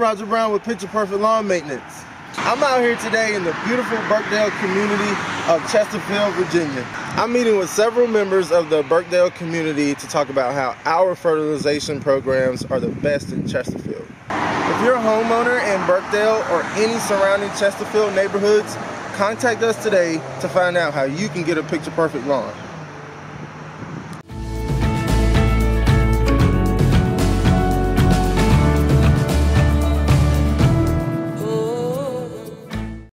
Roger Brown with Picture Perfect Lawn Maintenance. I'm out here today in the beautiful Birkdale community of Chesterfield, Virginia. I'm meeting with several members of the Birkdale community to talk about how our fertilization programs are the best in Chesterfield. If you're a homeowner in Birkdale or any surrounding Chesterfield neighborhoods, contact us today to find out how you can get a Picture Perfect lawn.